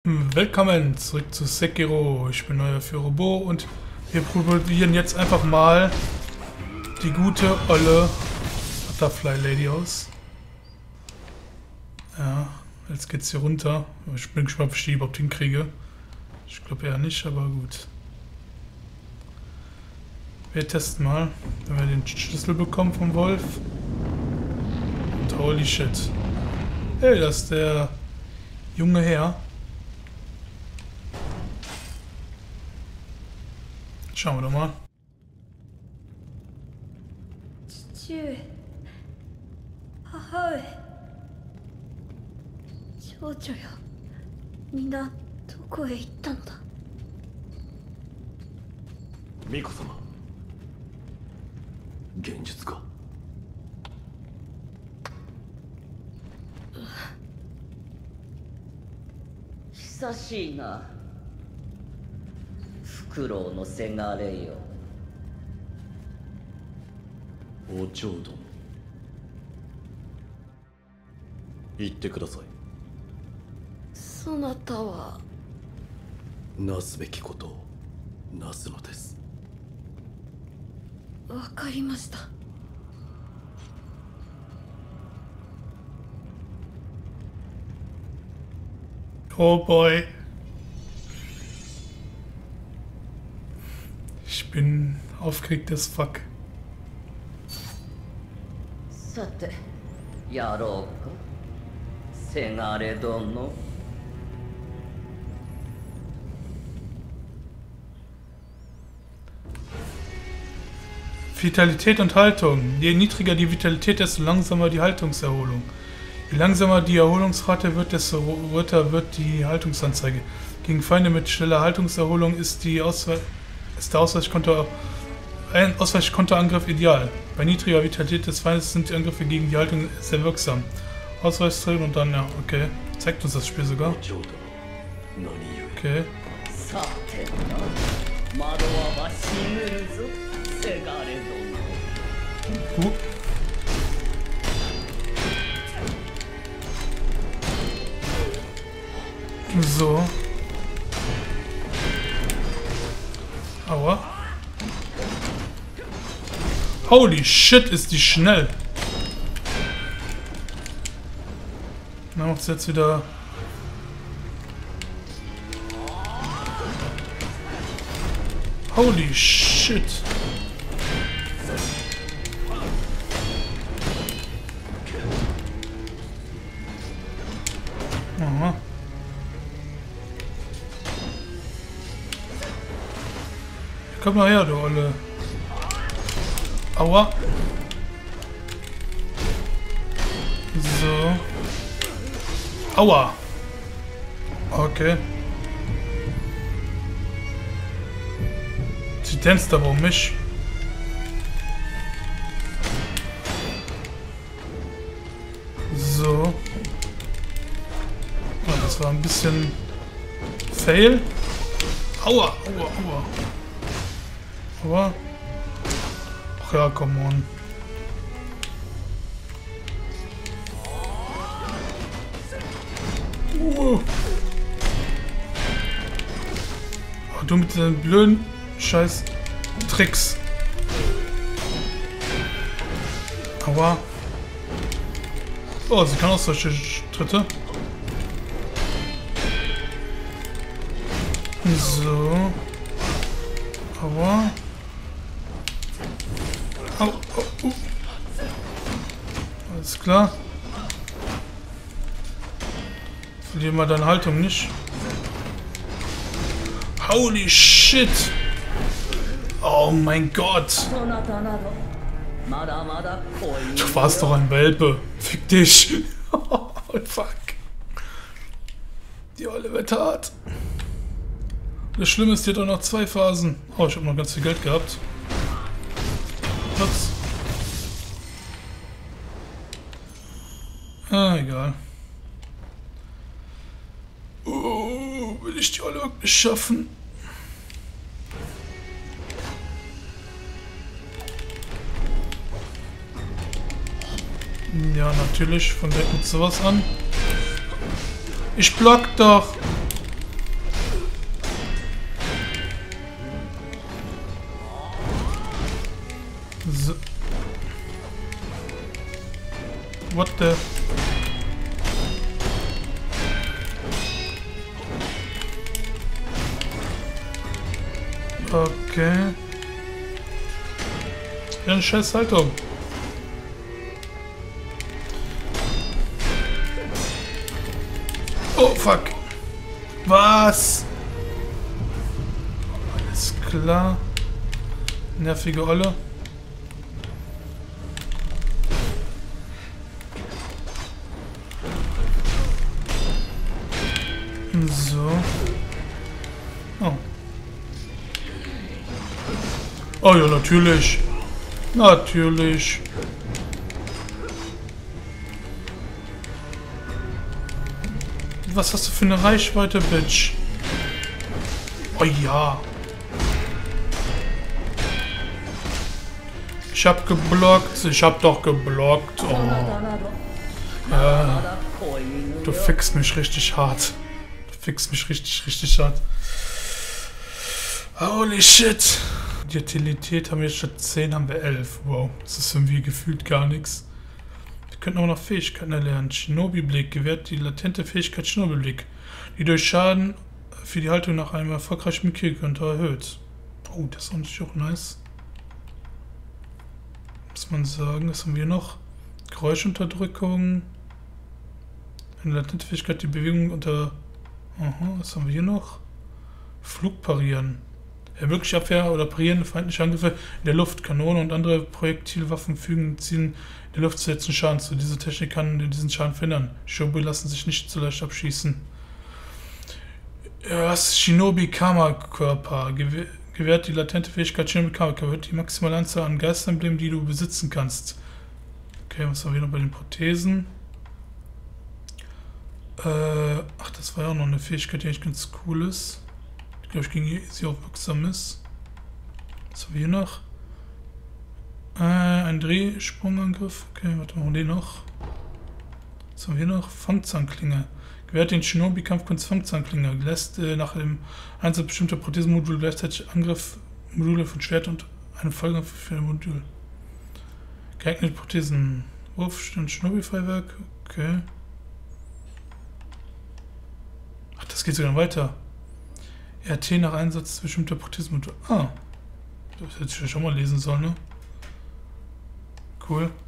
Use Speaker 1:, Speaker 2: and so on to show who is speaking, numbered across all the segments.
Speaker 1: Willkommen zurück zu Sekiro. Ich bin euer Fyrobo und wir probieren jetzt einfach mal die gute olle Butterfly Lady aus. Ja, jetzt geht's hier runter. Ich bin gespannt, ob ich die überhaupt hinkriege. Ich glaube eher nicht, aber gut. Wir testen mal, wenn wir den Schlüssel bekommen vom Wolf. Und holy shit. Hey, das ist der junge Herr. Schauen wir doch mal.
Speaker 2: 父上、母上、長女よ、みんなどこへ行ったのだ。
Speaker 3: 巫女様、現実か。
Speaker 4: 久しいな、フクロウのせがれよ。
Speaker 3: お嬢殿、言ってください。
Speaker 2: そなたは
Speaker 3: なすべきことをなすのです。
Speaker 2: わかりました。
Speaker 1: Oh boy. Ich bin aufgeregt as fuck.
Speaker 4: さて、やろうか、せがれ殿。
Speaker 1: Vitalität und Haltung. Je niedriger die Vitalität, desto langsamer die Haltungserholung. Je langsamer die Erholungsrate wird, desto röter wird die Haltungsanzeige. Gegen Feinde mit schneller Haltungserholung ist der Ausweichkonterangriff ideal. Bei niedriger Vitalität des Feindes sind die Angriffe gegen die Haltung sehr wirksam. Ausweichsträgen und dann, ja, okay. Zeigt uns das Spiel sogar. Okay.
Speaker 4: さてな、窓は閉めるぞ、せがれ殿。
Speaker 1: So. Aua. Holy shit, ist die schnell. Na, macht's jetzt wieder. Holy shit. Aha. Komm mal her, du Olle. Aua. So. Aua. Okay. Sie tanzt aber um mich. So. Ja, das war ein bisschen Fail. Aua, aua, aua. Aber. Ach ja, come on. Oh, du mit deinen blöden Scheiß Tricks. Aua. Oh, sie kann auch solche Tritte. So. Aua. Au, au, Alles klar. Verlieren wir deine Haltung nicht. Holy shit! Oh mein Gott! Du warst doch ein Welpe. Fick dich! Oh fuck. Die olle Wette hart. Das Schlimme ist, hier doch noch 2 Phasen. Oh, ich habe noch ganz viel Geld gehabt. Ups. Ah, egal. Will ich die alle wirklich schaffen? Ja, natürlich. Von weg mit sowas an. Ich block doch. So. What the... Okay. Ja, eine scheiß Haltung. Oh, fuck. Was? Alles klar. Nervige Olle. So. Oh. Oh ja, natürlich. Natürlich. Was hast du für eine Reichweite, Bitch? Oh ja. Ich hab geblockt. Ich hab doch geblockt. Oh. Ja. Du fickst mich richtig hart. Du fickst mich richtig hart. Holy shit. Die Utilität haben wir statt 10, haben wir 11. Wow, das ist irgendwie gefühlt gar nichts. Wir könnten auch noch Fähigkeiten erlernen. Shinobi-Blick gewährt die latente Fähigkeit Shinobi-Blick, die durch Schaden für die Haltung nach einem erfolgreichen Kill-Counter erhöht. Oh, das ist natürlich auch nice. Muss man sagen, was haben wir noch? Geräuschunterdrückung. Eine latente Fähigkeit, die Bewegung unter... Aha, was haben wir hier noch? Flugparieren. Ermöglicht Abwehr oder Parieren feindliche Angriffe in der Luft. Kanonen und andere Projektilwaffen fügen Zielen in der Luft zusätzlichen Schaden zu. Diese Technik kann diesen Schaden verhindern. Shinobi lassen sich nicht so leicht abschießen. Was? Shinobi Karma Körper. Gewährt die latente Fähigkeit Shinobi Karma Körper. Erhöht die maximale Anzahl an Geistemblemen, die du besitzen kannst. Okay, was haben wir noch bei den Prothesen? Ach, das war ja auch noch eine Fähigkeit, die eigentlich ganz cool ist. Ich glaube, ich gegen sie auch wirksam ist. Was haben wir hier noch? Ein Drehsprungangriff. Okay, warte mal, den noch. Was haben wir hier noch? Fangzahnklinge. Gewährt den Shinobi-Kampfkunst Fangzahnklinge. Lässt nach dem Einsatz bestimmter Prothesenmodule gleichzeitig Angriffmodule von Schwert und eine Folgeangriff für ein Modul. Geeignete Prothesen. Wurf und Shinobi-Feuerwerk. Okay. Ach, das geht sogar weiter. RT nach Einsatz bestimmter Prothesenmodule. Ah. Das hätte ich schon mal lesen sollen, ne? Cool.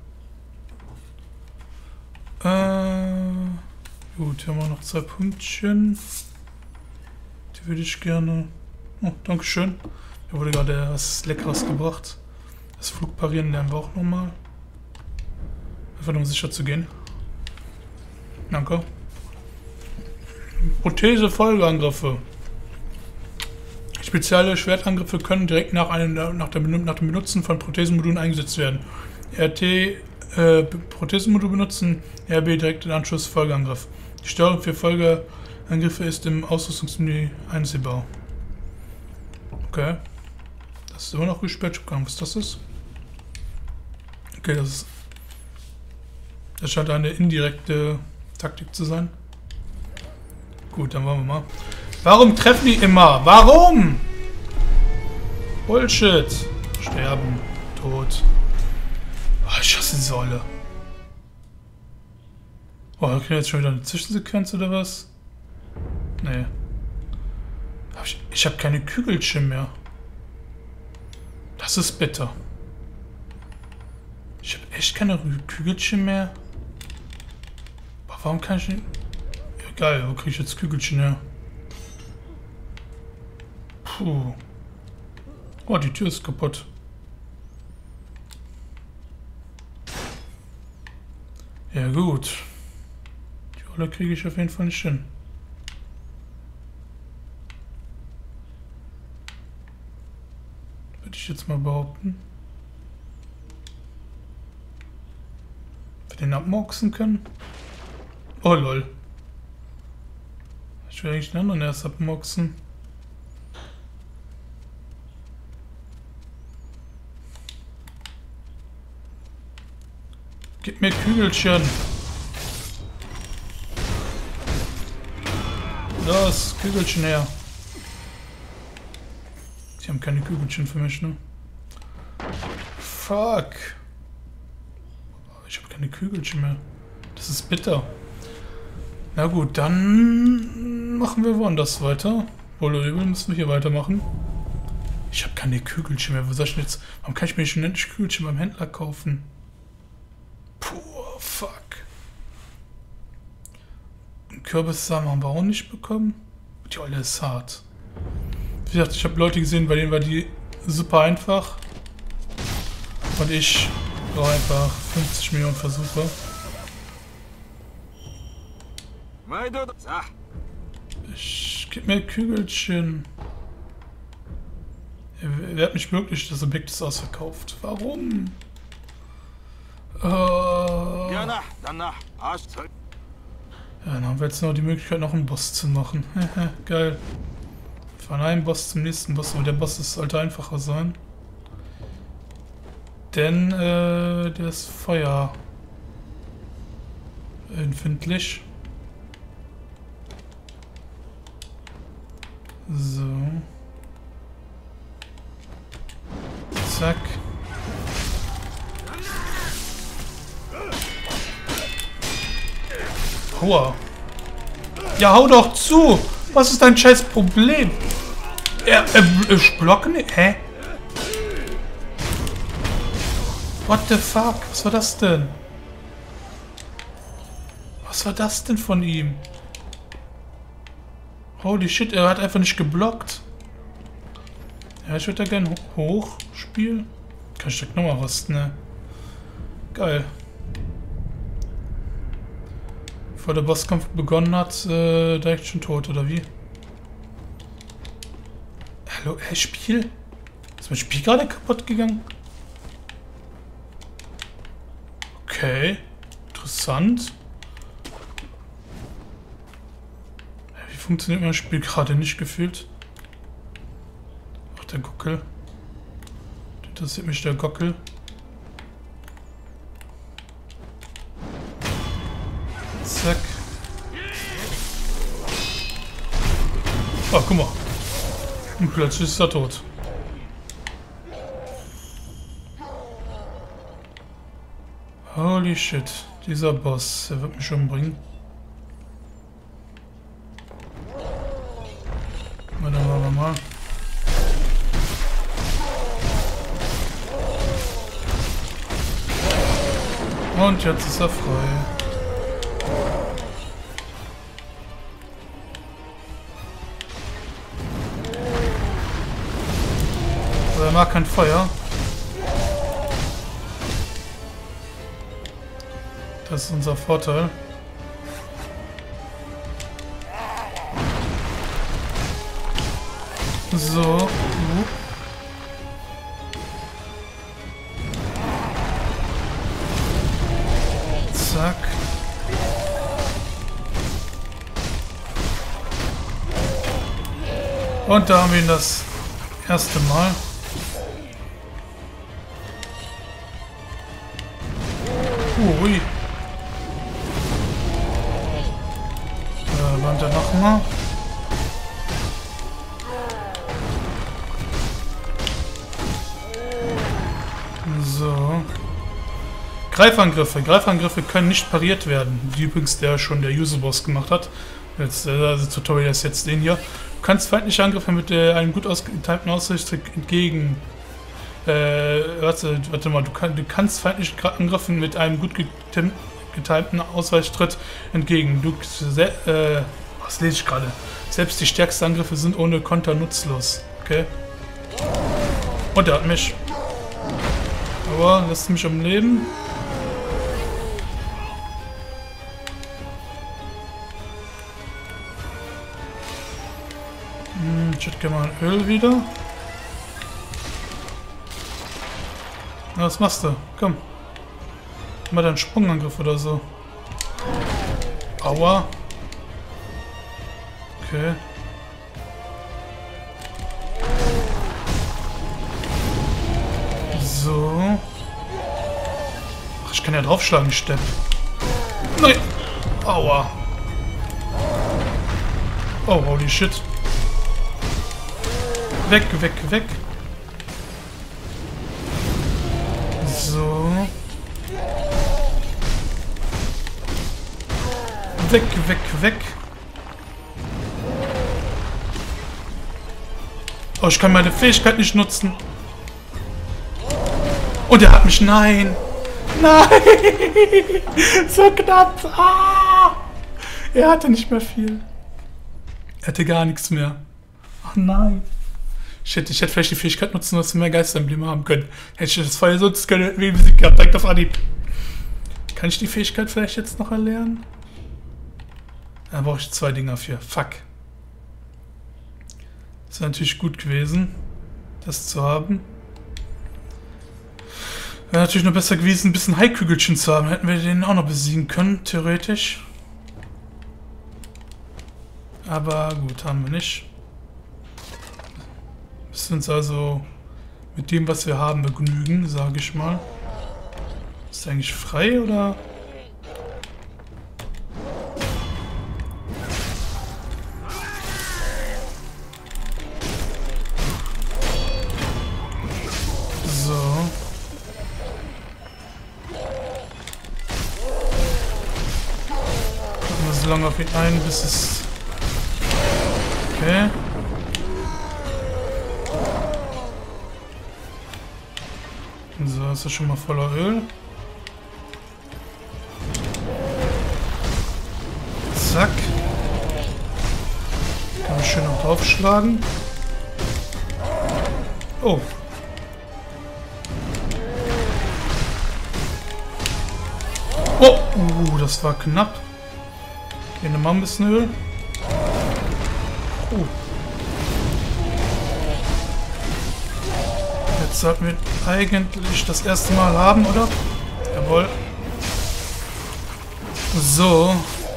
Speaker 1: Gut, hier haben wir noch 2 Pünktchen. Die würde ich gerne... Oh, dankeschön. Da wurde gerade was Leckeres gebracht. Das Flugparieren lernen wir auch nochmal. Einfach nur um sicher zu gehen. Danke. Prothese-Folgeangriffe. Spezielle Schwertangriffe können direkt nach dem Benutzen von Prothesenmodulen eingesetzt werden. RT Prothesenmodul benutzen, RB direkt in Anschluss Folgeangriff. Die Steuerung für Folgeangriffe ist im Ausrüstungsmenü einsehbar. Okay. Das ist immer noch gesperrt. Was das ist? Okay, das scheint eine indirekte Taktik zu sein. Gut, dann wollen wir mal. Warum treffen die immer? Warum? Bullshit. Sterben. Tot. Oh, ich hasse die Säule. Oh, da kriegen wir jetzt schon wieder eine Zwischensequenz oder was? Nee. Ich habe keine Kügelchen mehr. Das ist bitter. Ich habe echt keine Kügelchen mehr. Aber warum kann ich nicht... Egal, wo kriege ich jetzt Kügelchen her? Puh. Oh, die Tür ist kaputt. Ja gut. Die Rolle kriege ich auf jeden Fall nicht hin. Würde ich jetzt mal behaupten. Ob wir den abmurksen können? Oh lol. Ich will eigentlich den anderen erst abmurksen. Gib mir Kügelchen. Das Kügelchen her. Die haben keine Kügelchen für mich, ne? Fuck. Ich habe keine Kügelchen mehr. Das ist bitter. Na gut, dann machen wir woanders weiter. Wohl oder übel müssen wir hier weitermachen. Ich habe keine Kügelchen mehr. Wo soll ich denn jetzt... Warum kann ich mir nicht schon endlich Kügelchen beim Händler kaufen? Puh, fuck. Kürbissamen haben wir auch nicht bekommen. Die Olle ist hart. Wie gesagt, ich habe Leute gesehen, bei denen war die super einfach. Und ich brauche einfach 50 Millionen Versuche. Ich gebe mir Kügelchen. Wer hat mich wirklich, das Objekt ist ausverkauft? Warum? Ja, dann haben wir jetzt noch die Möglichkeit, noch einen Boss zu machen. Geil. Von einem Boss zum nächsten Boss, aber der Boss sollte einfacher sein. Denn der ist Feuer empfindlich. So. Zack. Aua. Ja, hau doch zu! Was ist dein scheiß Problem? Blocken? Hä? What the fuck? Was war das denn? Was war das denn von ihm? Holy shit, er hat einfach nicht geblockt. Ja, ich würde da gerne hoch spielen. Kann ich direkt nochmal rüsten, ne? Geil. Bevor der Bosskampf begonnen hat, direkt schon tot, oder wie? Hallo, Spiel? Ist mein Spiel gerade kaputt gegangen? Okay. Interessant. Wie funktioniert mein Spiel gerade nicht gefühlt? Ach, der Gockel. Interessiert mich der Gockel. Zack. Oh, guck mal. Und plötzlich ist er tot. Holy shit. Dieser Boss, der wird mich umbringen. Dann machen wir mal. Und jetzt ist er frei. Er mag kein Feuer. Das ist unser Vorteil. So. Zack. Und da haben wir ihn das erste Mal. Ui. Landet er nochmal. So. Greifangriffe. Greifangriffe können nicht pariert werden. Wie übrigens der User-Boss gemacht hat. Jetzt, also Tutorial ist jetzt den hier. Du kannst feindliche Angriffe mit einem gut ausgetimten Ausweichtrick entgegen. Warte mal, du kannst feindlichen Angriffen mit einem gut getimten Ausweichtritt entgegen. Was lese ich gerade? Selbst die stärksten Angriffe sind ohne Konter nutzlos. Okay. Und er hat mich. Aber lässt mich am Leben. Ich hätte gerne mal ein Öl wieder. Na, was machst du? Komm. Mal deinen Sprungangriff oder so. Aua. Okay. So. Ach, ich kann ja draufschlagen, Stepp. Nein. Aua. Oh, holy shit. Weg, weg, weg. Weg, weg, weg. Oh, ich kann meine Fähigkeit nicht nutzen. Und er hat mich... Nein. Nein. So knapp. Ah. Er hatte nicht mehr viel. Er hatte gar nichts mehr. Ach nein. Shit, ich hätte vielleicht die Fähigkeit nutzen, dass wir mehr Geisterembleme haben können. Hätte ich das Feuer sonst keine Musik gehabt, direkt auf Anhieb. Kann ich die Fähigkeit vielleicht jetzt noch erlernen? Da brauche ich 2 Dinger für. Fuck. Das wäre natürlich gut gewesen, das zu haben. Wäre natürlich noch besser gewesen, ein bisschen Heilkügelchen zu haben. Hätten wir den auch noch besiegen können, theoretisch. Aber gut, haben wir nicht. Müssen uns also mit dem, was wir haben, begnügen, sage ich mal. Ist der eigentlich frei, oder? So. Gucken wir so lange auf ihn ein, bis es... Okay. So, ist das schon mal voller Öl. Zack. Kann man schön noch draufschlagen. Oh. Oh, das war knapp. Hier nochmal ein bisschen Öl. Jetzt sollten wir eigentlich das erste Mal haben, oder? Jawohl. So.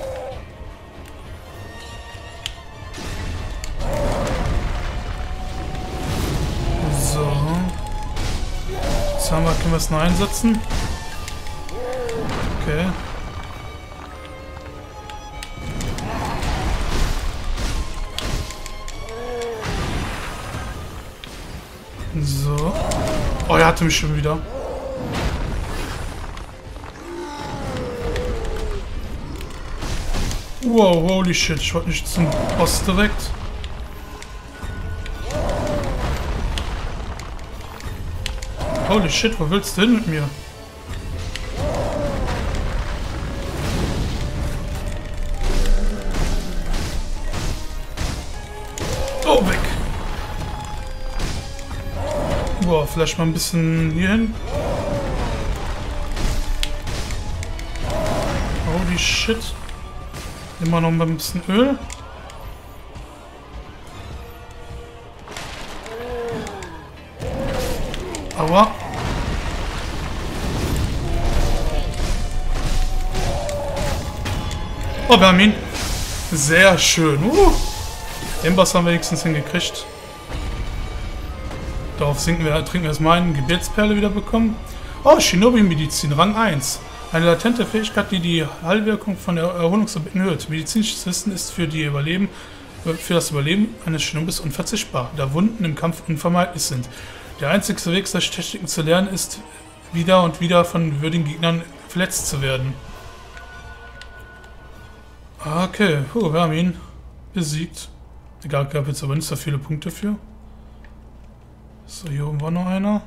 Speaker 1: So. Jetzt haben wir, können wir es noch einsetzen. Okay. So. Oh, er hatte mich schon wieder. Wow, holy shit. Ich wollte nicht zum Boss direkt. Holy shit, wo willst du hin mit mir? Oh, weg. Boah, vielleicht mal ein bisschen hier hin. Holy shit. Immer noch mal ein bisschen Öl. Aua. Oh, wir haben ihn. Sehr schön. Den Boss haben wir wenigstens hingekriegt. Darauf trinken wir erstmal eine Gebetsperle wieder bekommen. Oh, Shinobi-Medizin, Rang 1. Eine latente Fähigkeit, die die Heilwirkung von der Erholungstabletten erhöht. Medizinisches Wissen ist für das Überleben eines Shinobis unverzichtbar, da Wunden im Kampf unvermeidlich sind. Der einzige Weg, solche Techniken zu lernen, ist, wieder und wieder von würdigen Gegnern verletzt zu werden. Okay, wir haben ihn besiegt. Egal, gab jetzt aber nicht so viele Punkte für. So, hier oben war noch einer.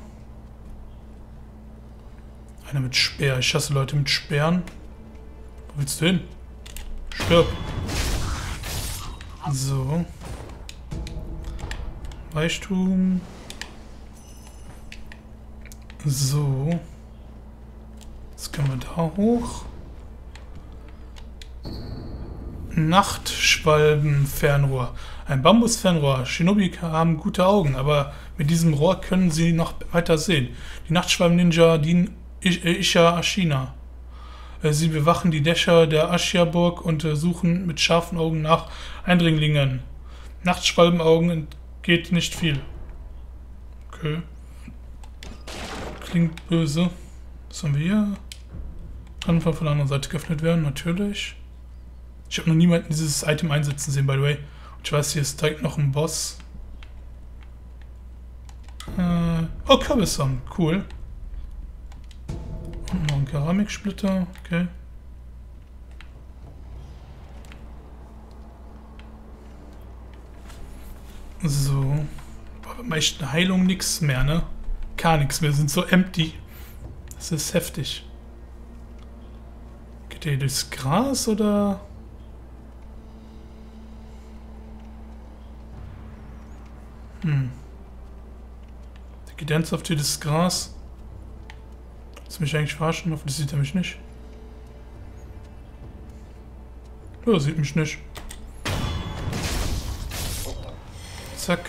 Speaker 1: Einer mit Speer. Ich hasse Leute mit Speeren. Wo willst du hin? Stirb. So. Reichtum. So. Jetzt können wir da hoch. Nachtschwalbenfernrohr. Ein Bambusfernrohr. Shinobi haben gute Augen, aber mit diesem Rohr können sie noch weiter sehen. Die Nachtschwalben-Ninja dienen Isha Ashina. Sie bewachen die Dächer der Ashia-Burg und suchen mit scharfen Augen nach Eindringlingen. Nachtschwalbenaugen entgeht nicht viel. Okay. Klingt böse. Was haben wir hier? Kann von der anderen Seite geöffnet werden, natürlich. Ich habe noch niemanden dieses Item einsetzen sehen, by the way. Und ich weiß, hier ist direkt noch ein Boss. Oh, Kürbissamen. Cool. Und noch ein Keramiksplitter. Okay. So. Boah, wir haben echt eine Heilung nix mehr, ne? Gar nichts mehr. Wir sind so empty. Das ist heftig. Geht der hier durchs Gras oder? Der geht ernsthaft hier durchs Gras. Willst du mich eigentlich verarschen? Hoffentlich sieht er mich nicht. Ja, er sieht mich nicht. Zack.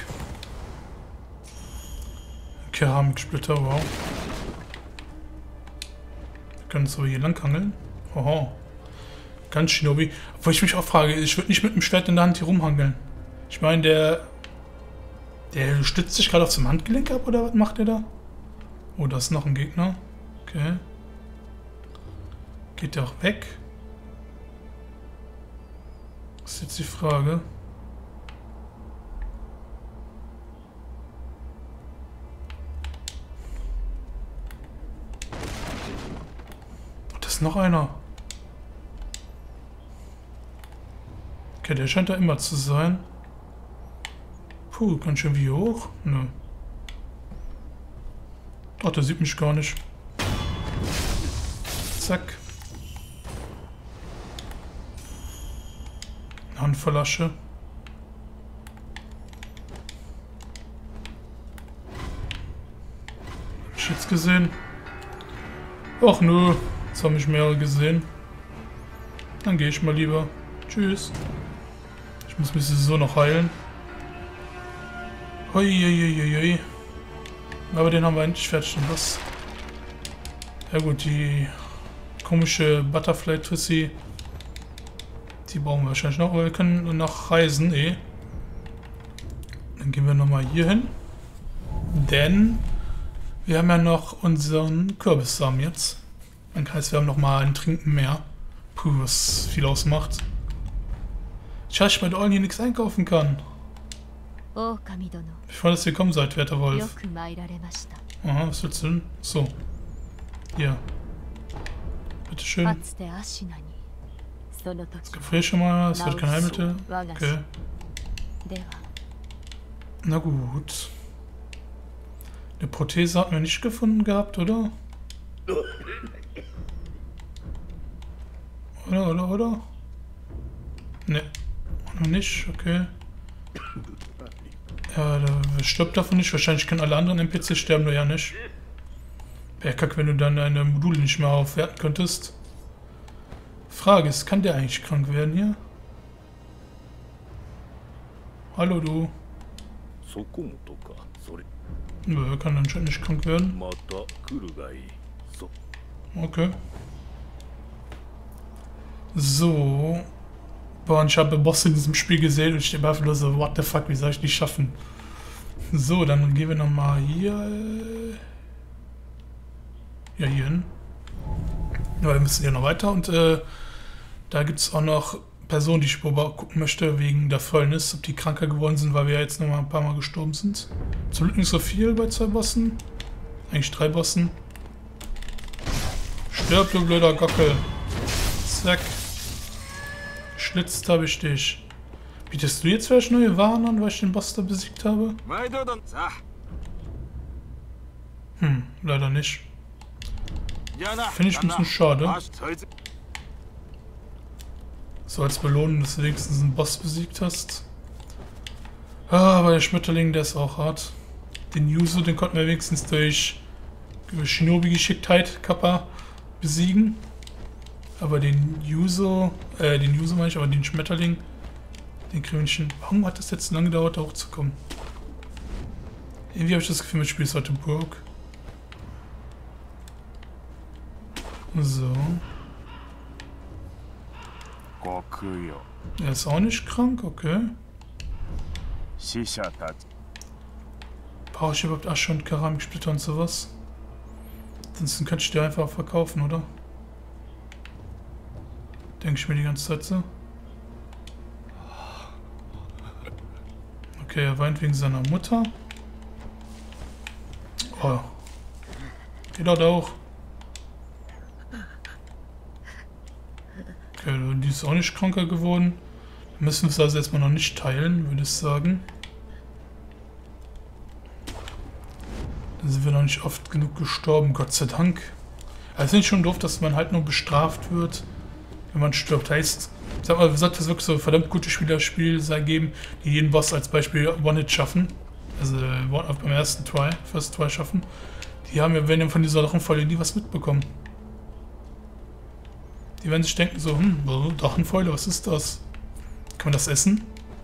Speaker 1: Keramiksplitter, wow. Wir können so hier lang hangeln. Oho. Ganz Shinobi. Obwohl ich mich auch frage, ich würde nicht mit dem Schwert in der Hand hier rumhangeln. Ich meine, der stützt sich gerade auf zum Handgelenk ab, oder was macht der da? Oh, da ist noch ein Gegner. Okay. Geht der auch weg? Das ist jetzt die Frage. Da ist noch einer. Okay, der scheint da immer zu sein. Puh, ganz schön wie hoch? Nö. Ach, der sieht mich gar nicht. Zack. Eine Handvoll Asche. Hab ich jetzt gesehen? Ach nö, jetzt haben mich mehrere gesehen. Dann gehe ich mal lieber. Tschüss. Ich muss mich sowieso noch heilen. Hui. Aber den haben wir endlich fertig. Und was? Ja gut, die komische Butterfly Tussi. Die brauchen wir wahrscheinlich noch, aber wir können noch reisen, Dann gehen wir nochmal hier hin. Denn wir haben ja noch unseren Kürbissamen jetzt. Dann heißt, wir haben nochmal ein Trinken mehr. Puh, was viel ausmacht. Schade, ich bei der Ollen hier nichts einkaufen kann. Bevor das gekommen seid, werter Wolf. Aha, was willst du denn? So. Hier. Bitteschön. Das Gefrier schon mal, es wird kein Heilmittel. Okay. Na gut. Eine Prothese hatten wir nicht gefunden gehabt, oder? Oder? Ne. Noch nicht, okay. Ja, der stirbt davon nicht. Wahrscheinlich können alle anderen NPCs sterben, nur ja nicht. Wäre kacke, wenn du dann deine Module nicht mehr aufwerten könntest. Frage ist, kann der eigentlich krank werden hier? Hallo, du. Nö, er kann anscheinend nicht krank werden. Okay. So. Boah, und ich habe Boss in diesem Spiel gesehen und ich stehe einfach nur so, what the fuck, wie soll ich die schaffen? So, dann gehen wir nochmal hier. Ja, hier hin. Ja, wir müssen hier noch weiter und da gibt es auch noch Personen, die ich gucken möchte, wegen der Fäulnis, ob die kranker geworden sind, weil wir ja jetzt noch mal ein paar Mal gestorben sind. Zum Glück nicht so viel bei 2 Bossen. Eigentlich 3 Bossen. Stirb, du blöder Gockel. Zack. Geschlitzt habe ich dich. Bietest du jetzt vielleicht neue Waren an, weil ich den Boss da besiegt habe? Leider nicht. Finde ich ein bisschen schade. So als Belohnung, dass du wenigstens einen Boss besiegt hast. Ah, aber der Schmetterling, der ist auch hart. Den Yuzu, den konnten wir wenigstens durch Shinobi-Geschicktheit, Kappa, besiegen. Aber den Yuzu meine ich, aber den Schmetterling, den kriegen wir nicht hin. Warum hat das jetzt so lange gedauert, da hochzukommen? Irgendwie habe ich das Gefühl, das Spiel ist heute broke. So. Er ist auch nicht krank, okay. Brauche ich überhaupt Asche und Keramiksplitter und sowas? Ansonsten könnte ich die einfach verkaufen, oder? Denke ich mir die ganze Zeit so. Okay, er weint wegen seiner Mutter. Oh. Geht dort auch. Okay, die ist auch nicht kranker geworden. Wir müssen es also erstmal noch nicht teilen, würde ich sagen. Dann sind wir noch nicht oft genug gestorben, Gott sei Dank. Also finde ich schon doof, dass man halt nur bestraft wird, wenn man stirbt. Heißt, sag mal, sollte es wirklich so verdammt gute Spielerspiel geben, die jeden Boss als Beispiel One-Hit schaffen. Also beim ersten Try, First Try schaffen. Die haben ja, wenn ja von dieser Drachenfäule nie was mitbekommen. Die werden sich denken so, Drachenfäule, was ist das? Kann man das essen?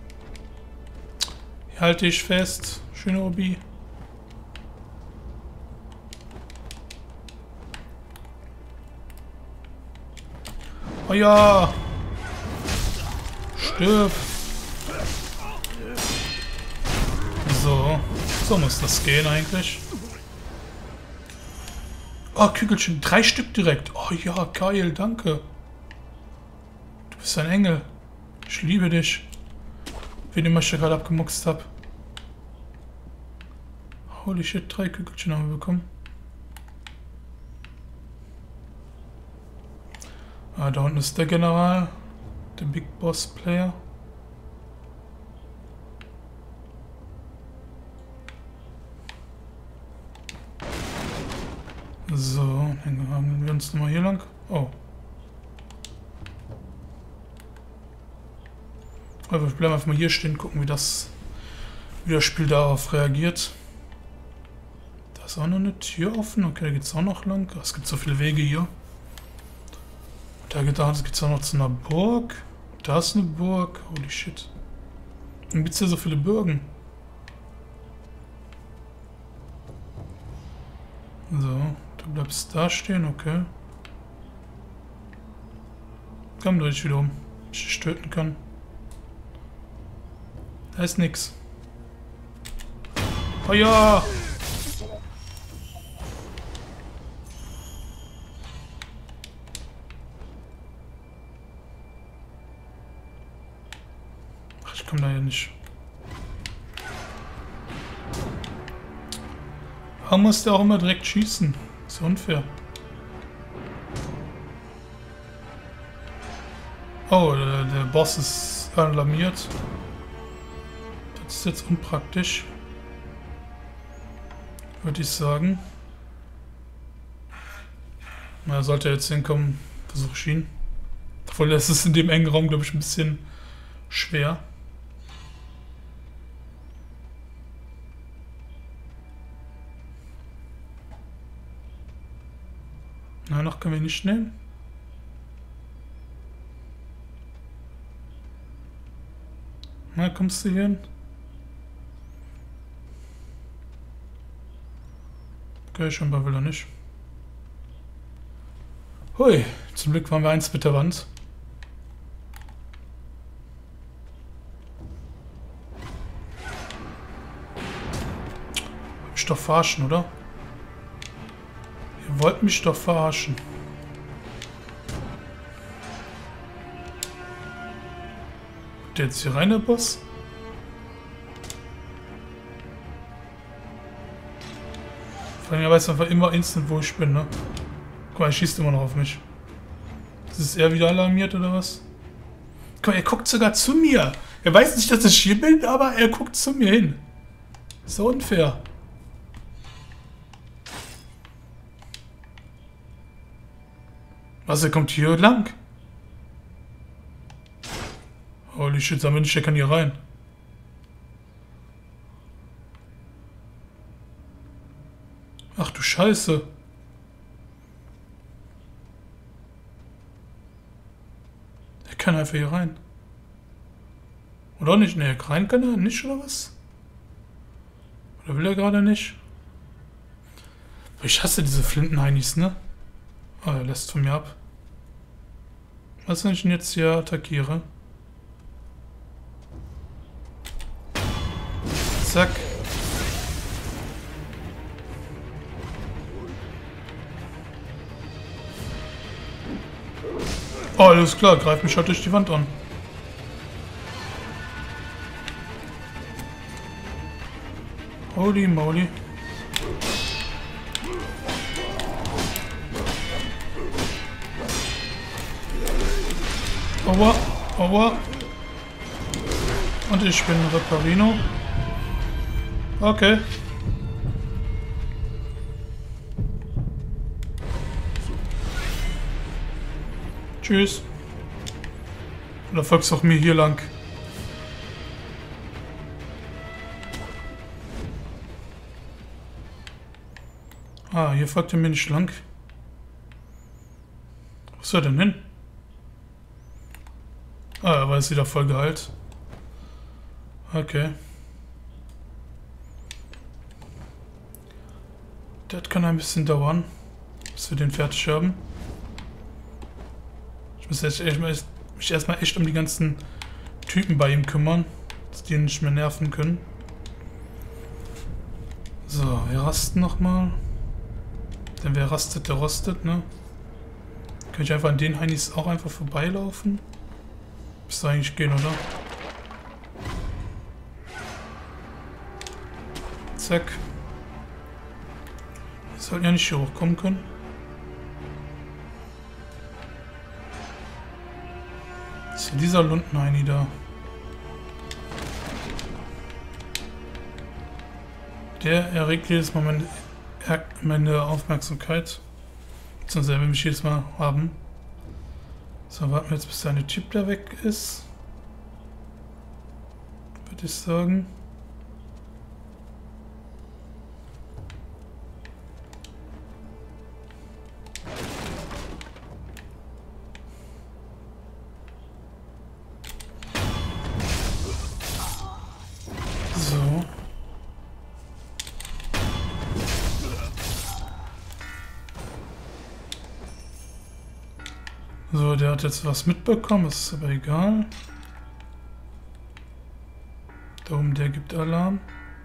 Speaker 1: Hier halte ich fest. Shinobi. Oh ja! Stirb! So muss das gehen eigentlich. Oh, Kügelchen, 3 Stück direkt. Oh ja, geil, danke. Du bist ein Engel. Ich liebe dich. Wen immer ich da gerade abgemuckst habe. Holy shit, 3 Kügelchen haben wir bekommen. Ah, da unten ist der General. Der Big Boss Player. So, dann haben wir uns nochmal hier lang. Oh. Aber wir bleiben einfach mal hier stehen, gucken, wie das Spiel darauf reagiert. Da ist auch noch eine Tür offen. Okay, da geht es auch noch lang. Es gibt so viele Wege hier. Da geht es auch noch zu einer Burg. Da ist eine Burg. Holy shit. Dann gibt es hier so viele Burgen. So, du bleibst da stehen, okay. Komm durch wieder um. Ich dich töten kann. Da ist nix. Oh ja! Ach, ich komm da ja nicht. Warum muss der auch immer direkt schießen? Ist ja unfair. Oh, der Boss ist alarmiert. Das ist jetzt unpraktisch. Würde ich sagen. Na, sollte er jetzt hinkommen, versuche ich ihn. Obwohl, das ist in dem engen Raum, glaube ich, ein bisschen schwer. Na, noch können wir ihn nicht nehmen. Na, kommst du hier hin? Okay, scheinbar will er nicht. Hui, zum Glück waren wir eins mit der Wand. Wollt mich doch verarschen, oder? Ihr wollt mich doch verarschen. Kommt der jetzt hier rein, der Boss? Vor allem, er weiß einfach immer instant, wo ich bin, ne? Guck mal, er schießt immer noch auf mich. Ist er wieder alarmiert, oder was? Guck mal, er guckt sogar zu mir. Er weiß nicht, dass ich hier bin, aber er guckt zu mir hin. Ist so unfair. Was, er kommt hier lang? Holy shit, sag mir nicht, der kann hier rein. Ach du Scheiße. Der kann einfach hier rein. Oder nicht? Ne, rein kann er nicht, oder was? Oder will er gerade nicht? Ich hasse diese Flintenheinis, ne? Oh, er lässt von mir ab. Was, wenn ich ihn jetzt hier attackiere? Zack. Oh, alles klar, greift mich halt durch die Wand an. Holy moly. Aua, aua. Und ich bin Reparino. Okay. Tschüss. Oder folgst du auch mir hier lang? Ah, hier folgt er mir nicht lang. Wo ist er denn hin? Ah, aber ist wieder voll geheilt. Okay. Das kann ein bisschen dauern, bis wir den fertig haben. Ich muss mich erstmal echt um die ganzen Typen bei ihm kümmern, dass die nicht mehr nerven können. So, wir rasten nochmal. Denn wer rastet, der rostet, ne? Kann ich einfach an den Heinis auch einfach vorbeilaufen? Müsste eigentlich gehen, oder? Zack. Die sollten ja nicht hier hochkommen können. So, dieser Lundenheini da. Der erregt jedes Mal meine Aufmerksamkeit. Beziehungsweise will mich jedes Mal haben. So, warten wir jetzt, bis seine Typ da weg ist. Würde ich sagen. So. So, der hat jetzt was mitbekommen, ist aber egal. Da oben, der gibt Alarm.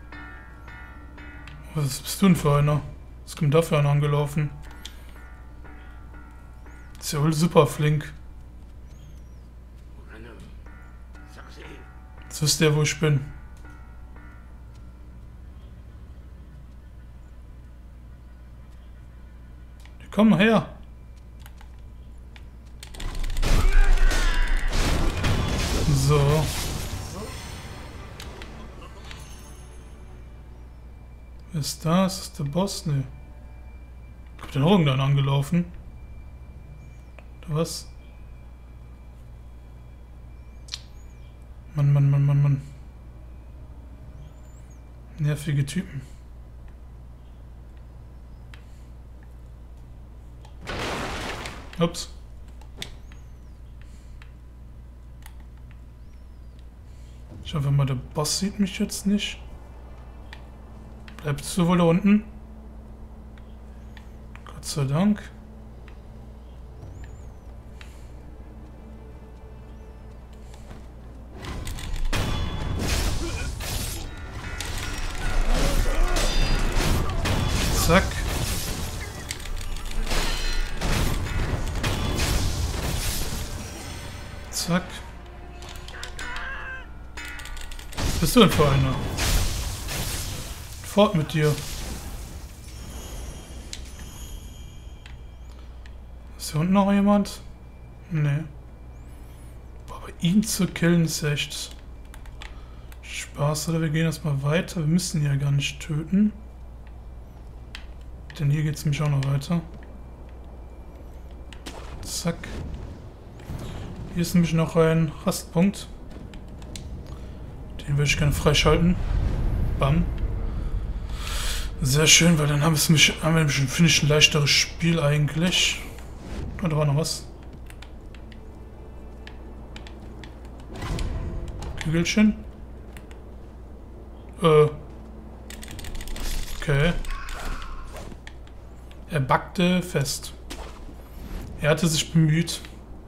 Speaker 1: Was bist du denn für einer? Was kommt da für einer angelaufen? Ist ja wohl super flink. Jetzt wisst ihr, wo ich bin. Komm mal her. So. Wer ist das? Ist der Boss? Ne. Kommt denn auch irgendeiner angelaufen? Oder was? Mann. Nervige Typen. Ups. Ich hoffe mal, der Boss sieht mich jetzt nicht. Bleibst du wohl da unten? Gott sei Dank. Zack. Zack. Was bist du denn für einer? Fort mit dir. Ist hier unten noch jemand? Nee. Aber ihn zu killen ist echt Spaß. Oder wir gehen erstmal weiter. Wir müssen ihn ja gar nicht töten. Denn hier geht es nämlich auch noch weiter. Zack. Hier ist nämlich noch ein Rastpunkt. Den würde ich gerne freischalten. Bam. Sehr schön, weil dann haben wir nämlich ein leichteres Spiel eigentlich. Oh, da war noch was. Kügelchen. Okay. Er backte fest. Er hatte sich bemüht.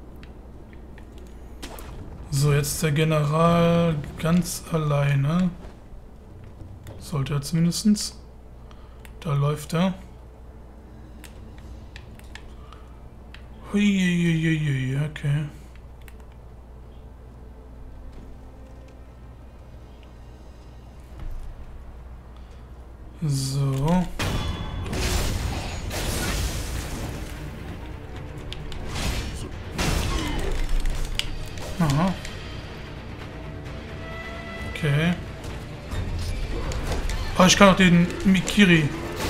Speaker 1: So, jetzt der General ganz alleine. Sollte er zumindest. Da läuft er. Huiuiuiui, okay. So. Aha. Okay. Oh, ich kann auch den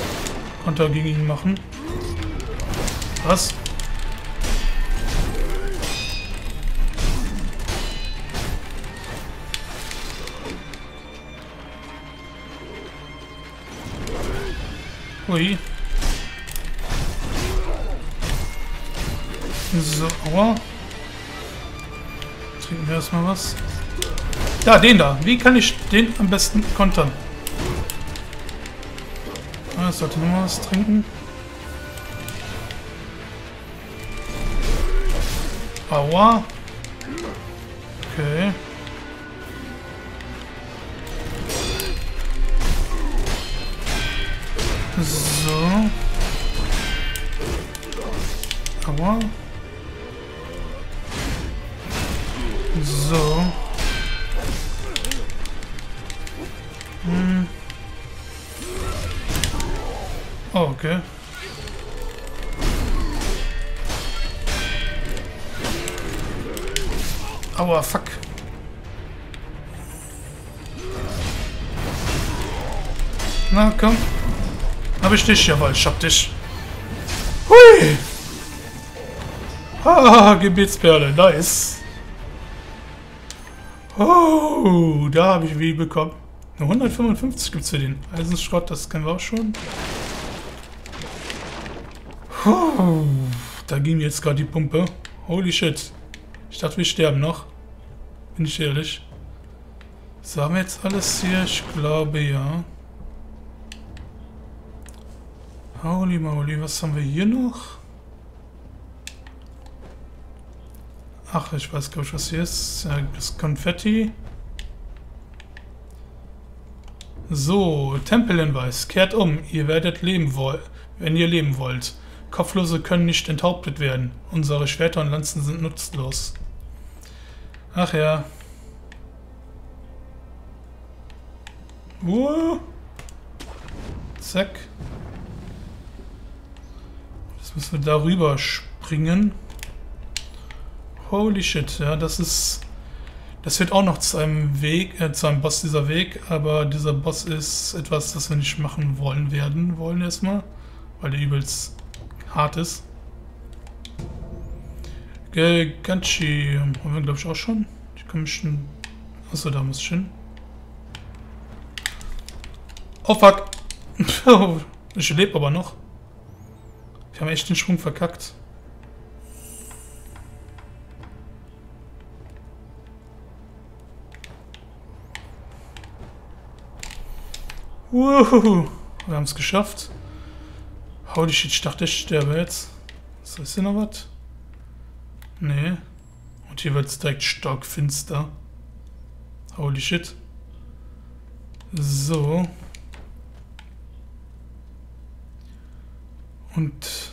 Speaker 1: Mikiri-Konter gegen ihn machen. Was? Hui. So, aua. Trinken wir erstmal was. Ja, den da. Wie kann ich den am besten kontern? Ah, ich sollte nochmal was trinken. Aua. Okay. So. Aua. So. Oh, okay. Aua, fuck. Na, komm. Hab ich dich, jawohl, ich hab dich. Hui! Ah, Gebetsperle, nice. Oh, da habe ich wie bekommen. Eine 155 gibt's für den. Eisenschrott, das kennen wir auch schon. Oh, da ging jetzt gerade die Pumpe. Holy shit. Ich dachte, wir sterben noch. Bin ich ehrlich. So, haben wir jetzt alles hier? Ich glaube, ja. Holy moly, was haben wir hier noch? Ach, ich weiß gar nicht, was hier ist. Ja, das Konfetti. So, Tempelhinweis. Kehrt um. Ihr werdet leben wollen, wenn ihr leben wollt. Kopflose können nicht enthauptet werden. Unsere Schwerter und Lanzen sind nutzlos. Ach ja. Zack. Jetzt müssen wir darüber springen. Holy shit, ja, das ist... Das wird auch noch zu einem Weg, zu einem Boss, dieser Weg, aber dieser Boss ist etwas, das wir nicht machen wollen erstmal, weil der übelst hart ist. Ganchi haben wir, glaube ich, auch schon. Ich komme schon... Achso, da muss ich hin. Oh fuck! Ich lebe aber noch. Ich habe echt den Schwung verkackt. Wuhu! Wir haben es geschafft. Holy shit, ich dachte, ich sterbe jetzt. So, ist hier noch was? Nee. Und hier wird es direkt stockfinster. Holy shit. So. Und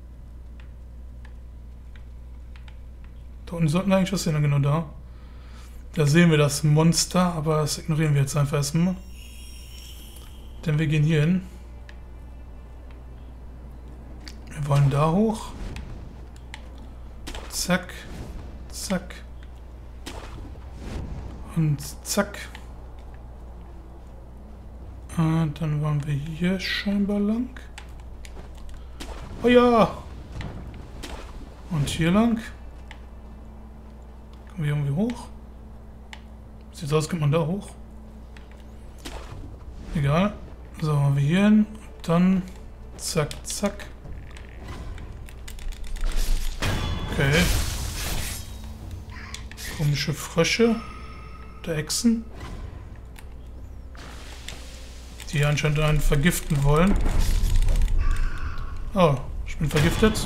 Speaker 1: da unten sollten wir eigentlich was sehen, genau da. Da sehen wir das Monster, aber das ignorieren wir jetzt einfach erstmal. Denn wir gehen hier hin. Wir wollen da hoch. Zack. Zack. Und zack. Dann wollen wir hier scheinbar lang. Oh ja! Und hier lang. Kommen wir irgendwie hoch? Sieht so aus, kommt man da hoch. Egal. So, machen wir hier hin. Dann zack, zack. Okay. Komische Frösche. Der Echsen. Die anscheinend einen vergiften wollen. Oh, ich bin vergiftet.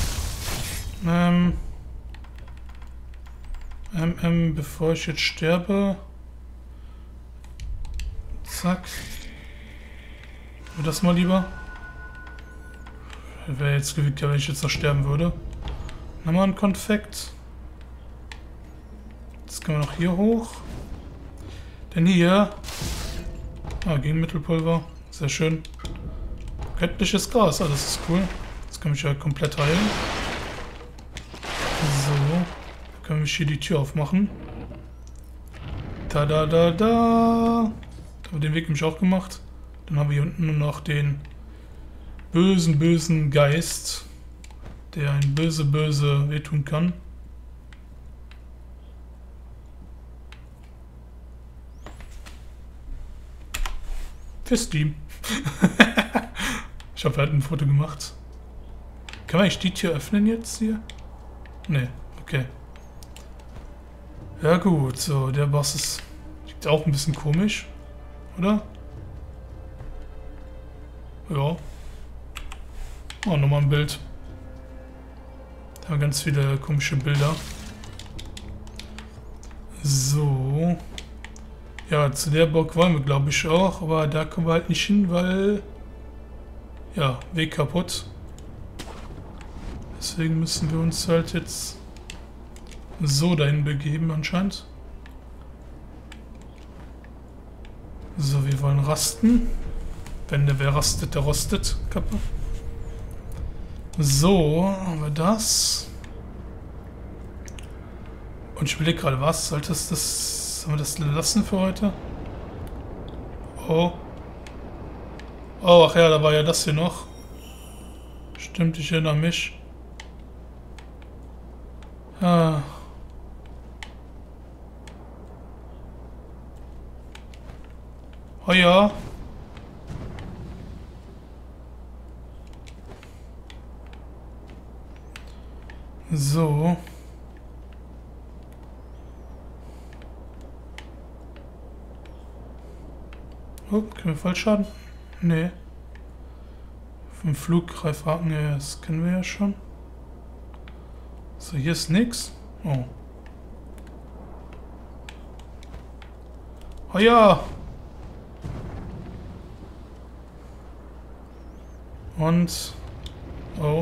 Speaker 1: Bevor ich jetzt sterbe. Zack. Das mal lieber. Wäre jetzt gewickt, ja, wenn ich jetzt noch sterben würde. Nochmal ein Konfekt. Jetzt können wir noch hier hoch. Denn hier... Ah, Gegenmittelpulver. Sehr schön. Göttliches Gras. Ah, das ist cool. Jetzt kann ich ja komplett heilen. So. Können wir hier die Tür aufmachen. Da, da, da, da. Da haben wir den Weg nämlich auch gemacht. Dann haben wir hier unten nur noch den bösen, bösen Geist, der ein böse, böse wehtun kann. Für Steam. Ich hoffe, er hat ein Foto gemacht. Kann man eigentlich die Tür öffnen jetzt hier? Ne, okay. Ja gut, so, der Boss ist auch ein bisschen komisch, oder? Ja. Oh, nochmal ein Bild. Da haben wir ganz viele komische Bilder. So. Ja, zu der Burg wollen wir, glaube ich, auch. Aber da kommen wir halt nicht hin, weil... Ja, Weg kaputt. Deswegen müssen wir uns halt jetzt so dahin begeben anscheinend. So, wir wollen rasten. Wenn der wer rastet, der rostet. Kappe. So, haben wir das. Und ich überlege gerade, was? Sollte das... Sollen wir das lassen für heute? Oh. Oh, ach ja, da war ja das hier noch. Stimmt, ich erinnere mich. Ah. Oh ja. So. Oh, können wir Fallschaden? Nee. Vom Fluggreifhaken, ja, das kennen wir ja schon. So, hier ist nix. Oh. Oh ja! Und... Oh.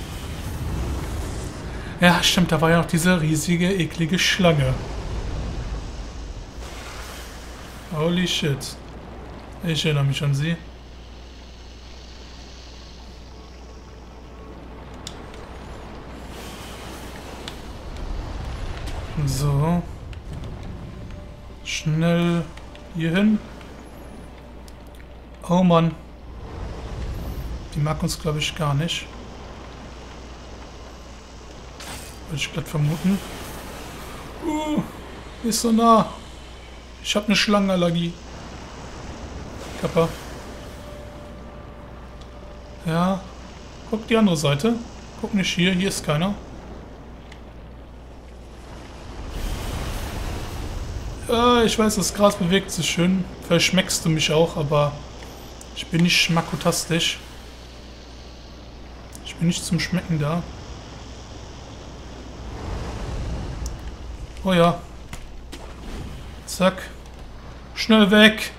Speaker 1: Ja, stimmt, da war ja noch diese riesige, eklige Schlange. Holy shit. Ich erinnere mich an sie. So. Schnell hier hin. Oh Mann. Die mag uns, glaube ich, gar nicht. Würde ich gerade vermuten. Ist so nah. Ich habe eine Schlangenallergie. Kappa. Ja. Guck die andere Seite. Guck nicht hier. Hier ist keiner. Ja, ich weiß, das Gras bewegt sich schön. Vielleicht schmeckst du mich auch, aber ich bin nicht schmackutastisch. Ich bin nicht zum Schmecken da. Oh ja. Zack. Schnell weg.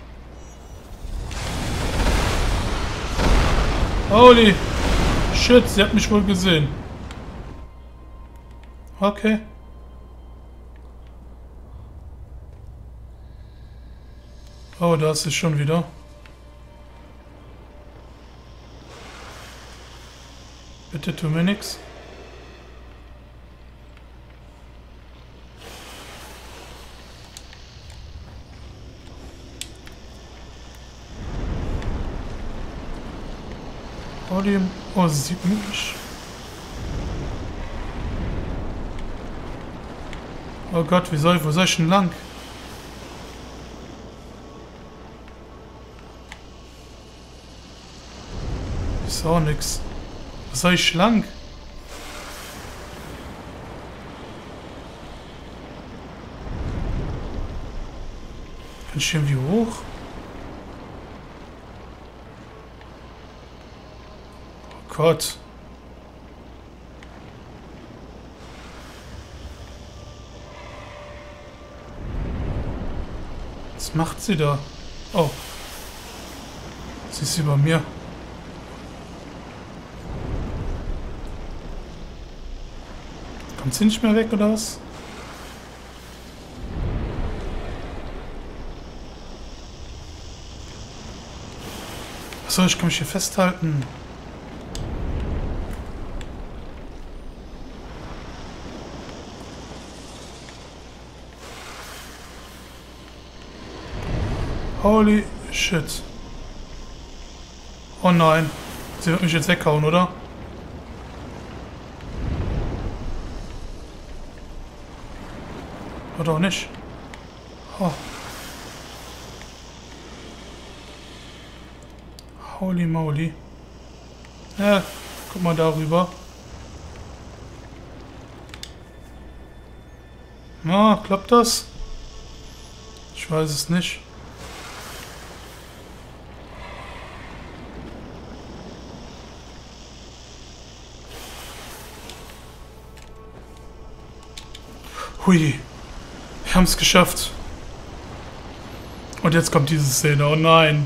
Speaker 1: Holy shit, sie hat mich wohl gesehen. Okay. Oh, da ist sie schon wieder. Bitte tu mir nix. Oh, sie sieht mich. Oh Gott, wo soll ich denn lang? Ist auch nix. Wo soll ich lang? Kann ich irgendwie hoch? Gott. Was macht sie da? Oh. Sie ist über mir. Kommt sie nicht mehr weg, oder was? Achso, ich kann mich hier festhalten. Holy shit. Oh nein. Sie wird mich jetzt weghauen, oder? Oder auch nicht. Oh. Holy moly. Ja, guck mal darüber. Na, klappt das? Ich weiß es nicht. Hui. Wir haben es geschafft. Und jetzt kommt diese Szene. Oh nein.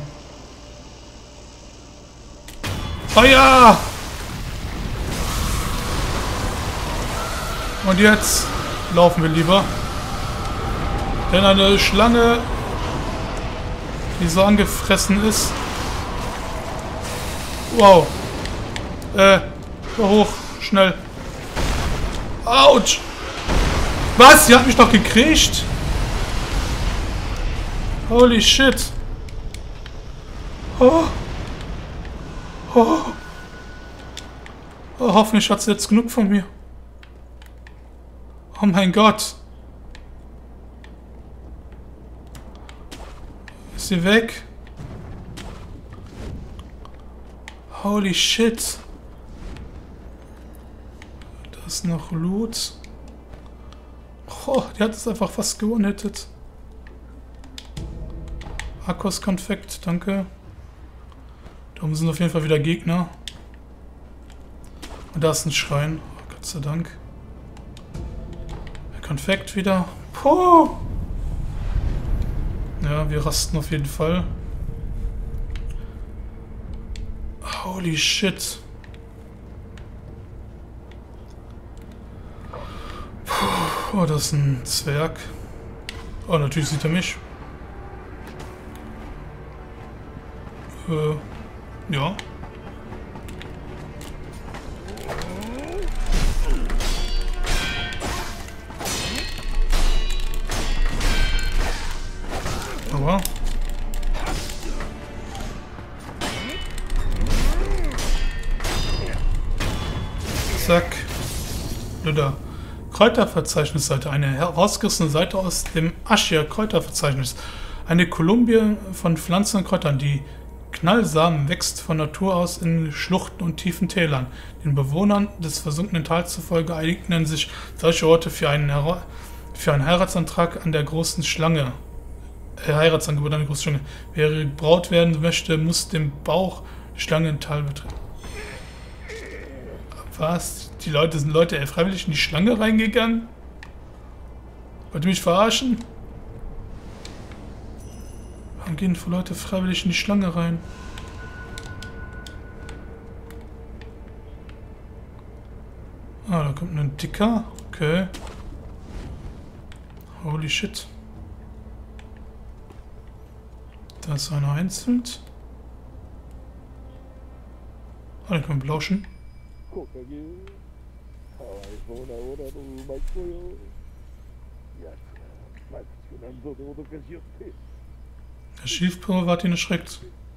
Speaker 1: Feuer! Und jetzt laufen wir lieber. Denn eine Schlange, die so angefressen ist. Wow. Hoch, schnell. Autsch! Was? Sie hat mich doch gekriegt? Holy shit. Oh. Oh. Oh, hoffentlich hat sie jetzt genug von mir. Oh mein Gott. Ist sie weg? Holy shit. Da ist noch Loot. Oh, die hat es einfach fast gewone-hittet. Akkus Konfekt, danke. Da oben sind auf jeden Fall wieder Gegner. Und da ist ein Schrein. Oh, Gott sei Dank. Konfekt wieder. Puh. Ja, wir rasten auf jeden Fall. Holy shit. Puh. Oh, das ist ein Zwerg. Oh, natürlich sieht er mich. Ja. Aber. Zack. Luda. Kräuterverzeichnisseite. Eine herausgerissene Seite aus dem Aschia-Kräuterverzeichnis. Eine Kolumbie von Pflanzen und Kräutern, die Knallsamen wächst von Natur aus in Schluchten und tiefen Tälern. Den Bewohnern des versunkenen Tals zufolge eignen sich solche Orte für einen Heiratsantrag an der großen Schlange. Heiratsangebot an der großen Schlange. Wer gebraut werden möchte, muss den Bauch Schlangental betreten. Was? Die Leute sind freiwillig in die Schlange reingegangen? Wollt ihr mich verarschen? Warum gehen Leute freiwillig in die Schlange rein? Ah, da kommt ein Dicker. Okay. Holy shit. Da ist einer einzeln. Ah, den können wir belauschen. Der Schiefpulver hat ihn erschreckt.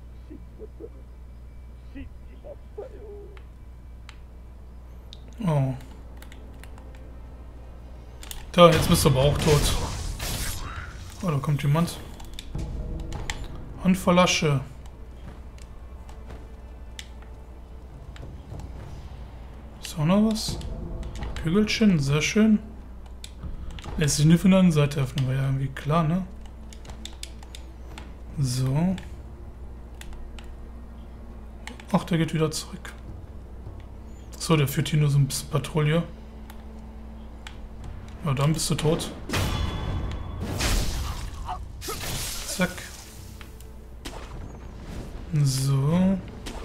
Speaker 1: Oh. Da, jetzt bist du aber auch tot. Oh, da kommt jemand. Hand voll Asche. Ist auch noch was? Kügelchen, sehr schön. Lässt sich nur von der anderen Seite öffnen, war ja irgendwie klar, ne? So. Ach, der geht wieder zurück. So, der führt hier nur so ein bisschen Patrouille. Ja, dann bist du tot. Zack. So.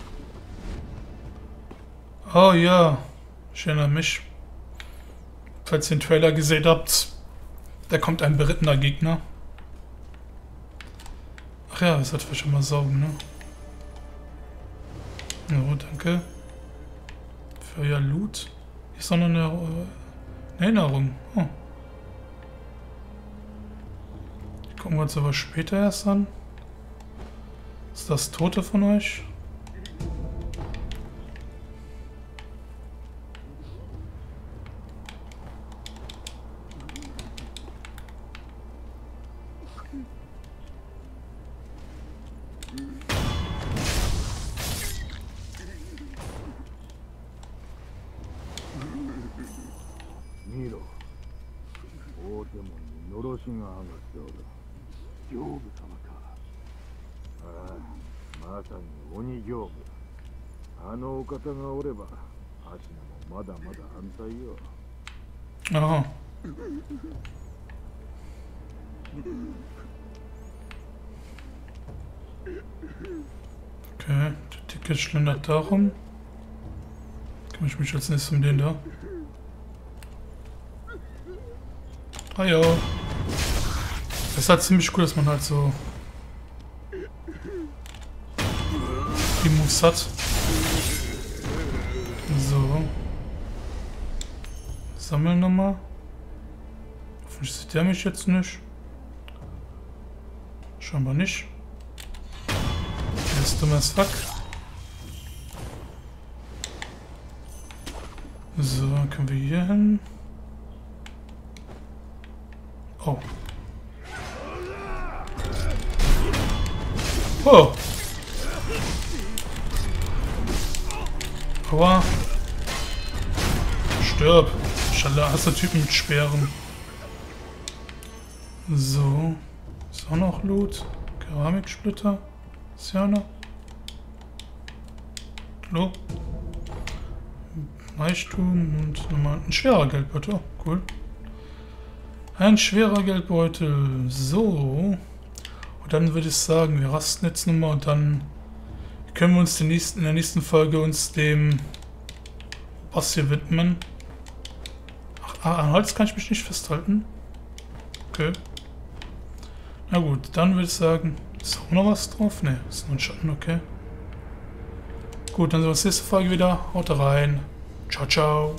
Speaker 1: Oh ja. Ich erinnere mich. Falls ihr den Trailer gesehen habt, da kommt ein berittener Gegner. Ach ja, das sollte wir schon mal saugen, ne? Oh, danke. Für euer Loot. Hier ist auch noch eine Erinnerung. Oh. Die gucken wir uns aber später erst an. Ist das Tote von euch?
Speaker 5: そうだ。刑部様か。ああ、まさに鬼刑部だ。あのお方がおれば、アシナもまだまだ安泰よ。
Speaker 1: Aha. Okay, der Ticket schlendert darum. Kümmere ich mich als nächstes um den da. Ah ja. Das ist halt ziemlich cool, dass man halt so die Moves hat. So. Sammeln nochmal. Hoffentlich sieht der mich jetzt nicht. Scheinbar nicht. Der ist dumm as fuck. So, können wir hier hin. Oh. Oh. Aua. Stirb. Schalasse-Typen mit Speeren. So. Ist auch noch Loot. Keramiksplitter. Ist ja noch. Hallo. Reichtum und nochmal ein schwerer Geldbeutel. Cool. Ein schwerer Geldbeutel. So. Und dann würde ich sagen, wir rasten jetzt nochmal und dann können wir uns in der nächsten Folge uns dem Boss hier widmen. Ach, an Holz kann ich mich nicht festhalten. Okay. Na gut, dann würde ich sagen, ist auch noch was drauf? Ne, ist nur ein Schatten, okay. Gut, dann sehen wir uns nächste Folge wieder. Haut rein. Ciao, ciao.